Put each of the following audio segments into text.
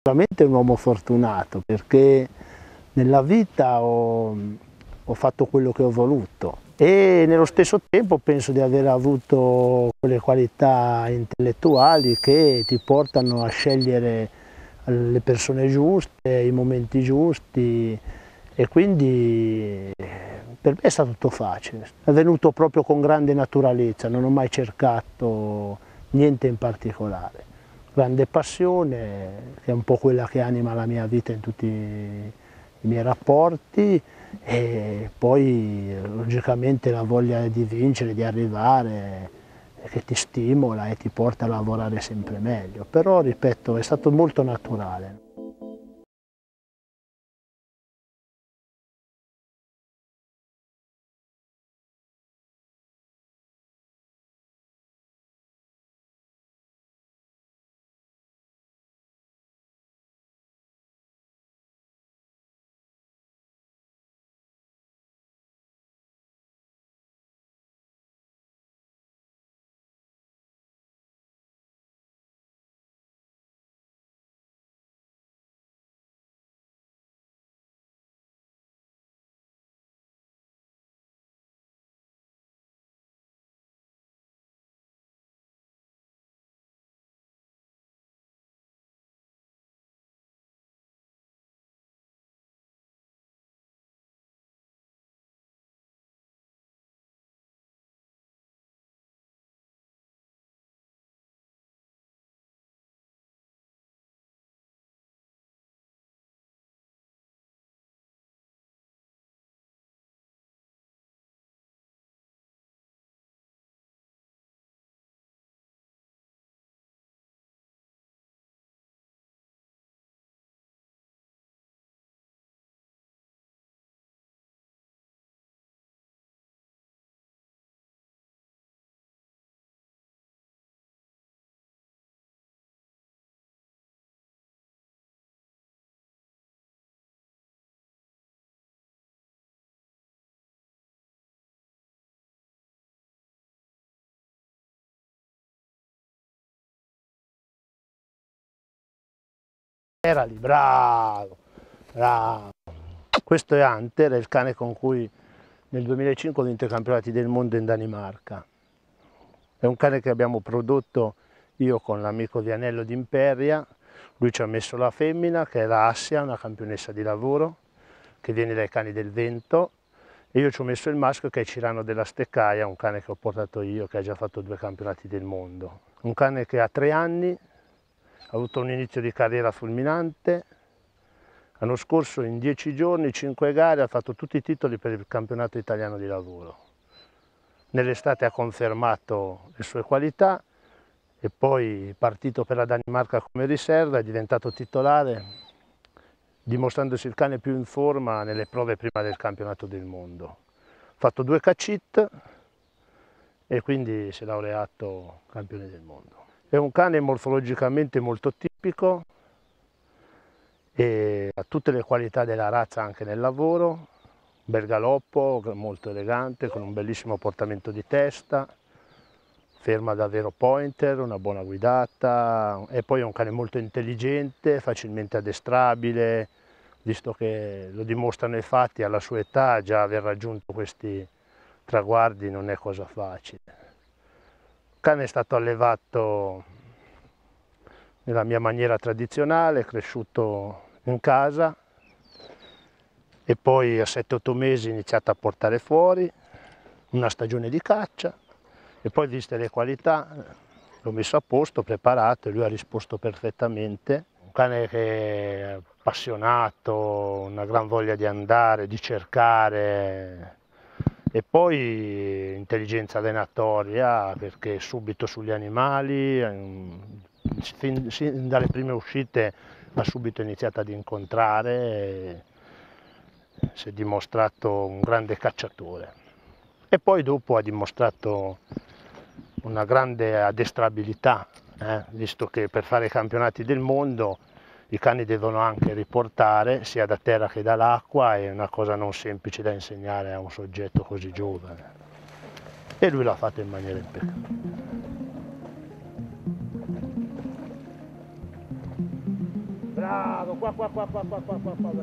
Sicuramente è un uomo fortunato perché nella vita ho fatto quello che ho voluto e nello stesso tempo penso di aver avuto quelle qualità intellettuali che ti portano a scegliere le persone giuste, i momenti giusti e quindi per me è stato tutto facile. È venuto proprio con grande naturalezza, non ho mai cercato niente in particolare. Grande passione, che è un po' quella che anima la mia vita in tutti i miei rapporti e poi logicamente la voglia di vincere, di arrivare, che ti stimola e ti porta a lavorare sempre meglio. Però, ripeto, è stato molto naturale. Era lì, bravo, bravo. Questo è Hunter, è il cane con cui nel 2005 ho vinto i campionati del mondo in Danimarca. È un cane che abbiamo prodotto io con l'amico Vianello d'Imperia. Lui ci ha messo la femmina, che è la Assia, una campionessa di lavoro, che viene dai cani del Vento, e io ci ho messo il maschio, che è Cirano della Steccaia, un cane che ho portato io, che ha già fatto 2 campionati del mondo. Un cane che ha 3 anni, ha avuto un inizio di carriera fulminante. L'anno scorso in 10 giorni, 5 gare, ha fatto tutti i titoli per il campionato italiano di lavoro. Nell'estate ha confermato le sue qualità e poi partito per la Danimarca come riserva, è diventato titolare, dimostrandosi il cane più in forma nelle prove prima del campionato del mondo. Ha fatto 2 CACIT e quindi si è laureato campione del mondo. È un cane morfologicamente molto tipico e ha tutte le qualità della razza anche nel lavoro, un bel galoppo molto elegante con un bellissimo portamento di testa, ferma da vero pointer, una buona guidata e poi è un cane molto intelligente, facilmente addestrabile, visto che lo dimostrano i fatti, alla sua età già aver raggiunto questi traguardi non è cosa facile. Il cane è stato allevato nella mia maniera tradizionale, cresciuto in casa e poi a 7-8 mesi ho iniziato a portare fuori, una stagione di caccia e poi viste le qualità l'ho messo a posto, preparato e lui ha risposto perfettamente. Un cane che è appassionato, una gran voglia di andare, di cercare e poi intelligenza venatoria perché subito sugli animali, sin dalle prime uscite ha subito iniziato ad incontrare, si è dimostrato un grande cacciatore e poi dopo ha dimostrato una grande addestrabilità, visto che per fare i campionati del mondo i cani devono anche riportare sia da terra che dall'acqua, è una cosa non semplice da insegnare a un soggetto così giovane e lui l'ha fatto in maniera impeccabile. Bravo, qua, bravo. Qua, bravo.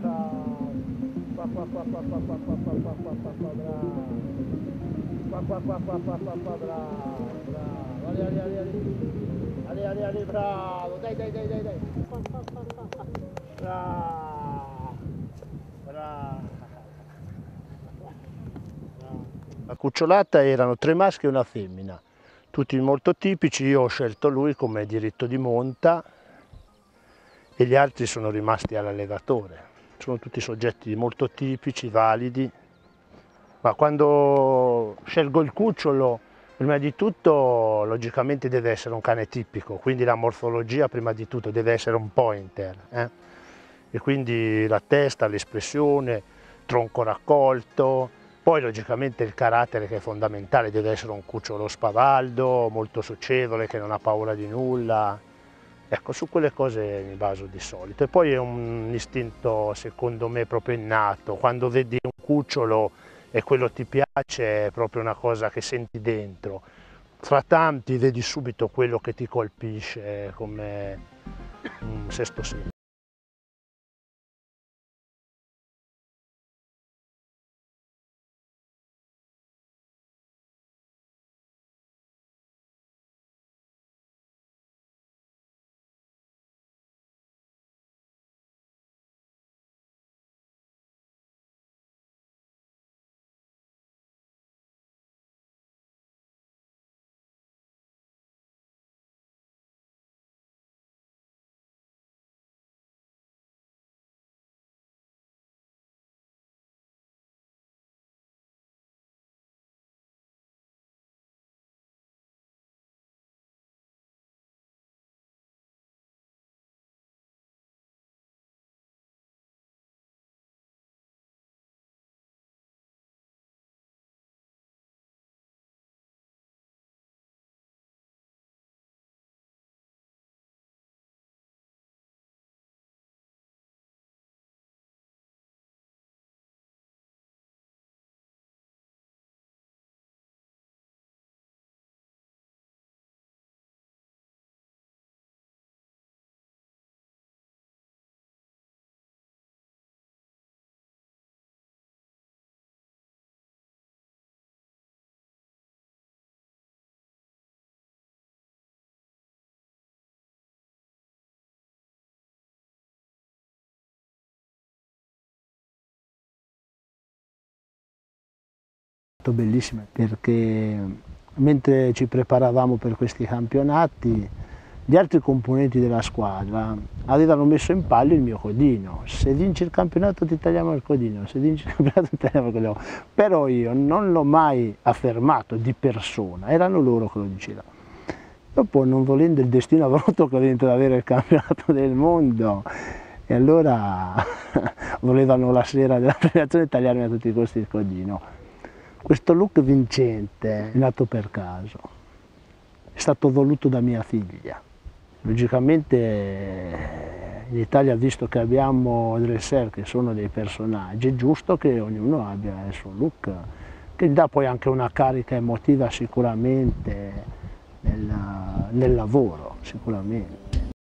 Bravo. Ali, bravo. Dai. Bravo. La cucciolata erano 3 maschi e una femmina, tutti molto tipici. Io ho scelto lui come diritto di monta e gli altri sono rimasti all'allevatore. Sono tutti soggetti molto tipici, validi, ma quando scelgo il cucciolo, prima di tutto logicamente deve essere un cane tipico, quindi la morfologia prima di tutto deve essere un pointer, e quindi la testa, l'espressione, tronco raccolto, poi logicamente il carattere che è fondamentale, deve essere un cucciolo spavaldo, molto socievole, che non ha paura di nulla. Ecco, su quelle cose mi baso di solito. E poi è un istinto, secondo me, proprio innato. Quando vedi un cucciolo e quello ti piace, è proprio una cosa che senti dentro. Fra tanti vedi subito quello che ti colpisce, come un sesto senso. Bellissime, perché mentre ci preparavamo per questi campionati, gli altri componenti della squadra avevano messo in palio il mio codino: se vinci il campionato ti tagliamo il codino, se vinci il campionato ti tagliamo il codino. Però io non l'ho mai affermato di persona, erano loro che lo dicevano. Dopo, non volendo, il destino ha voluto che ho vinto ad avere il campionato del mondo, e allora volevano la sera della premiazione tagliarmi a tutti i costi il codino. Questo look vincente è nato per caso, è stato voluto da mia figlia. Logicamente in Italia, visto che abbiamo dresser che sono dei personaggi, è giusto che ognuno abbia il suo look, che dà poi anche una carica emotiva sicuramente nel lavoro, sicuramente.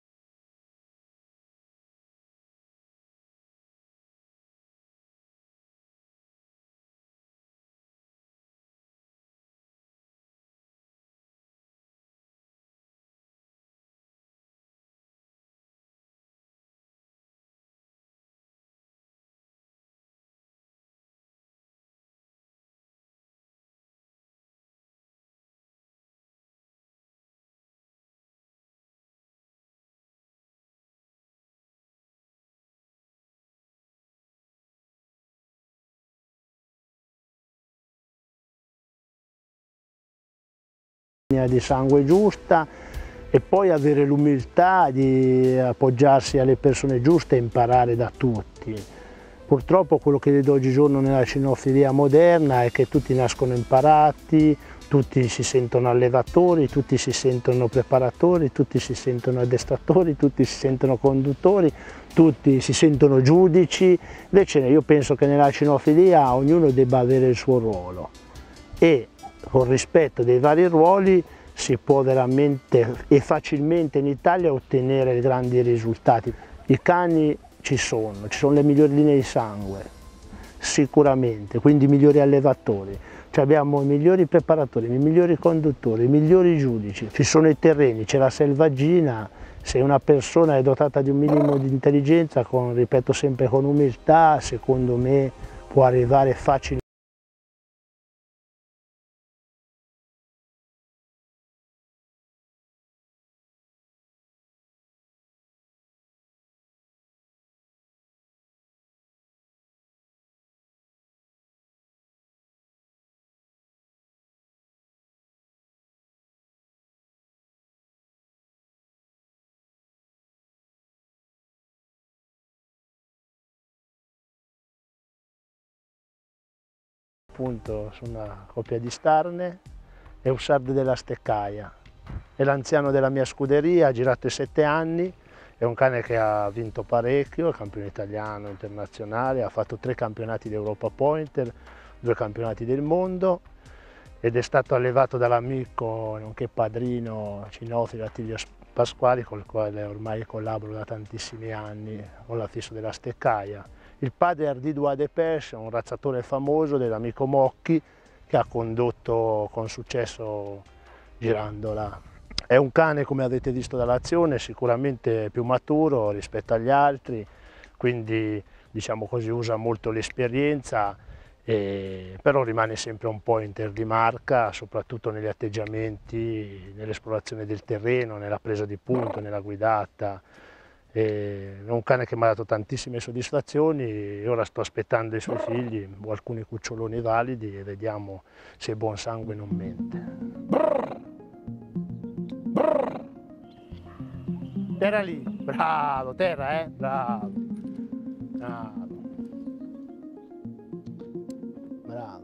Di sangue giusta, e poi avere l'umiltà di appoggiarsi alle persone giuste e imparare da tutti. Purtroppo quello che vedo oggigiorno nella cinofilia moderna è che tutti nascono imparati, tutti si sentono allevatori, tutti si sentono preparatori, tutti si sentono addestratori, tutti si sentono conduttori, tutti si sentono giudici. Invece io penso che nella cinofilia ognuno debba avere il suo ruolo, e con rispetto dei vari ruoli si può veramente e facilmente in Italia ottenere grandi risultati. I cani ci sono le migliori linee di sangue, sicuramente, quindi i migliori allevatori. Cioè abbiamo i migliori preparatori, i migliori conduttori, i migliori giudici. Ci sono i terreni, c'è la selvaggina. Se una persona è dotata di un minimo di intelligenza, ripeto sempre con umiltà, secondo me può arrivare facilmente. Appunto, sono una coppia di Starne e un sardo della Steccaia. È l'anziano della mia scuderia, ha girato i 7 anni, è un cane che ha vinto parecchio, è campione italiano, internazionale, ha fatto 3 campionati d'Europa Pointer, 2 campionati del mondo ed è stato allevato dall'amico, nonché padrino cinofilo Attilio Pasquali, col quale ormai collaboro da tantissimi anni con la Fisso della Steccaia. Il padre è Ardidua De Pesce, un razzatore famoso dell'amico Mocchi che ha condotto con successo Girandola. È un cane, come avete visto dall'azione, sicuramente più maturo rispetto agli altri, quindi diciamo così usa molto l'esperienza, però rimane sempre un pointer di marca, soprattutto negli atteggiamenti, nell'esplorazione del terreno, nella presa di punto, nella guidata. È un cane che mi ha dato tantissime soddisfazioni e ora sto aspettando i suoi figli, ho alcuni cuccioloni validi e vediamo se il buon sangue non mente. Terra lì, bravo, terra, bravo, bravo, bravo.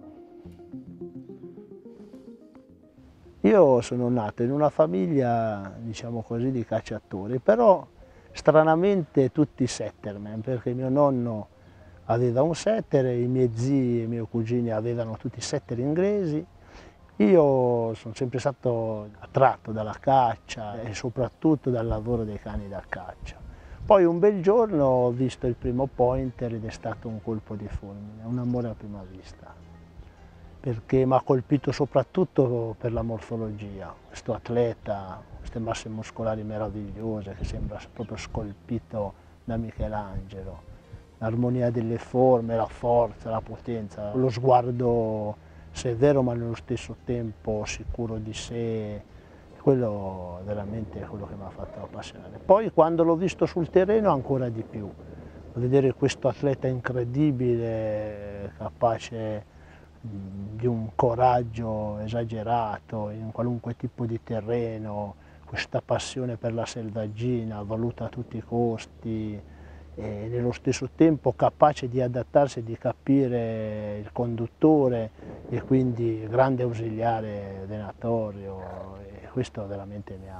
Io sono nato in una famiglia, diciamo così, di cacciatori, però stranamente tutti setterman, perché mio nonno aveva un setter, i miei zii e i miei cugini avevano tutti setter inglesi. Io sono sempre stato attratto dalla caccia e soprattutto dal lavoro dei cani da caccia. Poi un bel giorno ho visto il primo pointer ed è stato un colpo di fulmine, un amore a prima vista, perché mi ha colpito soprattutto per la morfologia. Questo atleta, queste masse muscolari meravigliose che sembra proprio scolpito da Michelangelo, l'armonia delle forme, la forza, la potenza, lo sguardo severo ma nello stesso tempo sicuro di sé, quello veramente è quello che mi ha fatto appassionare. Poi quando l'ho visto sul terreno ancora di più, vedere questo atleta incredibile, capace di un coraggio esagerato in qualunque tipo di terreno, questa passione per la selvaggina, voluta a tutti i costi, e nello stesso tempo capace di adattarsi e di capire il conduttore e quindi grande ausiliare venatorio, e questo veramente mi ha...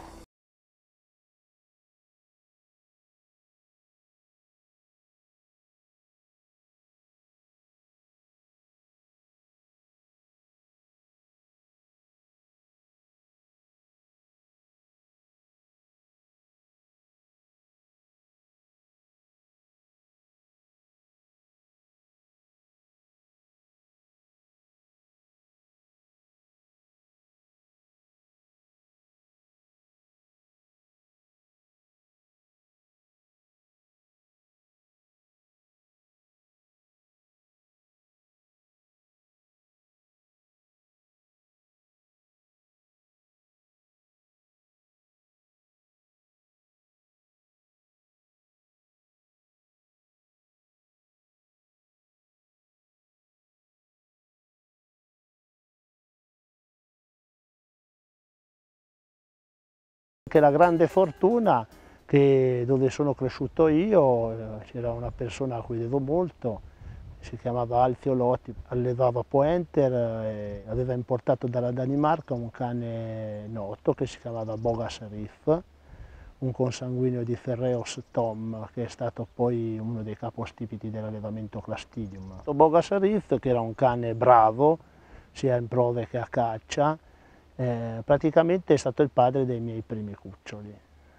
Che la grande fortuna che dove sono cresciuto io c'era una persona a cui devo molto, si chiamava Alfio Lotti, allevava pointer e aveva importato dalla Danimarca un cane noto che si chiamava Bogas Riff, un consanguineo di Ferreos Tom, che è stato poi uno dei capostipiti dell'allevamento Clastidium. Bogas Riff, che era un cane bravo, sia in prove che a caccia, praticamente è stato il padre dei miei primi cuccioli.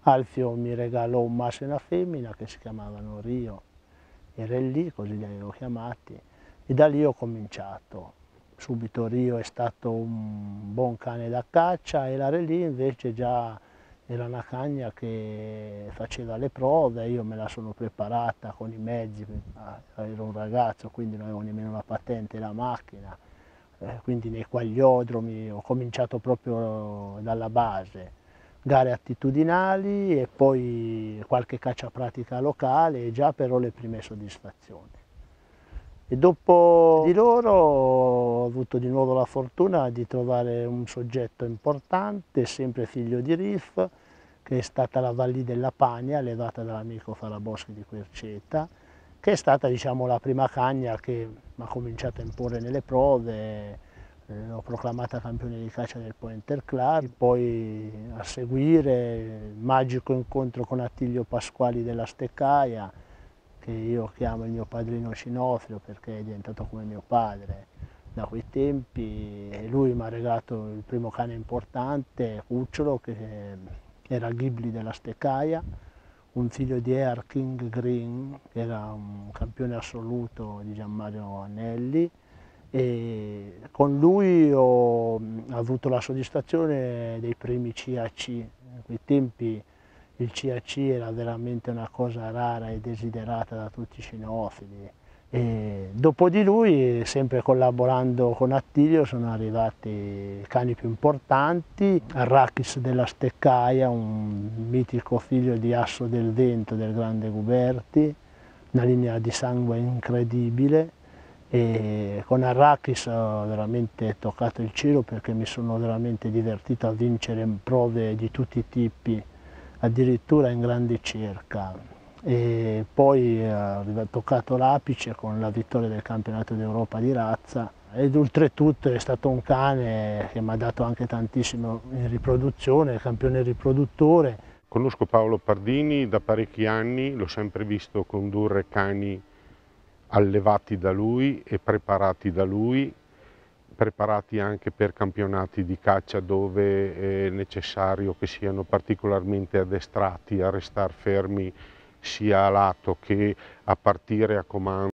Alfio mi regalò un maschio e una femmina che si chiamavano Rio e Rellì, così li avevo chiamati, e da lì ho cominciato. Subito Rio è stato un buon cane da caccia e la Rellì invece già era una cagna che faceva le prove, io me la sono preparata con i mezzi, ero un ragazzo quindi non avevo nemmeno la patente e la macchina, quindi nei quagliodromi ho cominciato proprio dalla base, gare attitudinali e poi qualche caccia pratica locale e già però le prime soddisfazioni. E dopo di loro ho avuto di nuovo la fortuna di trovare un soggetto importante, sempre figlio di Riff, che è stata la Vallì della Pagna, allevata dall'amico Faraboschi di Querceta, che è stata diciamo, la prima cagna che mi ha cominciato a imporre nelle prove, l'ho proclamata campione di caccia del Pointer Club, poi a seguire il magico incontro con Attilio Pasquali della Steccaia, che io chiamo il mio padrino Cinofrio perché è diventato come mio padre da quei tempi, e lui mi ha regalato il primo cane importante, Cucciolo, che era Ghibli della Steccaia, un figlio di Air King Green, che era un campione assoluto di Gianmario Anelli, e con lui ho avuto la soddisfazione dei primi CAC. In quei tempi il CAC era veramente una cosa rara e desiderata da tutti i cinofili. E dopo di lui, sempre collaborando con Attilio, sono arrivati i cani più importanti, Arrakis della Steccaia, un mitico figlio di Asso del Vento del grande Guberti, una linea di sangue incredibile, e con Arrakis ho veramente toccato il cielo perché mi sono veramente divertito a vincere prove di tutti i tipi, addirittura in grande cerca, e poi ho toccato l'apice con la vittoria del campionato d'Europa di razza, ed oltretutto è stato un cane che mi ha dato anche tantissimo in riproduzione, campione riproduttore. Conosco Paolo Pardini da parecchi anni, l'ho sempre visto condurre cani allevati da lui e preparati da lui, preparati anche per campionati di caccia dove è necessario che siano particolarmente addestrati a restare fermi sia a lato che a partire a comando